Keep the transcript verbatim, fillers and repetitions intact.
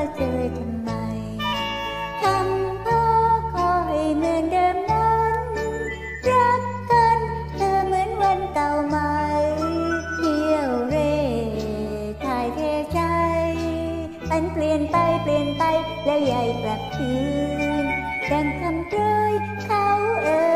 เจอทำไมคำพ่อขอให้เหมือนเดิมนั้นรักกันเธอเหมือนวันเก่าไหมเที่ยวเร่ถ่ายเทใจมันเปลี่ยนไปเปลี่ยนไปแล้วใหญ่กลับคืนดังคำเปรยเขาเอ่ย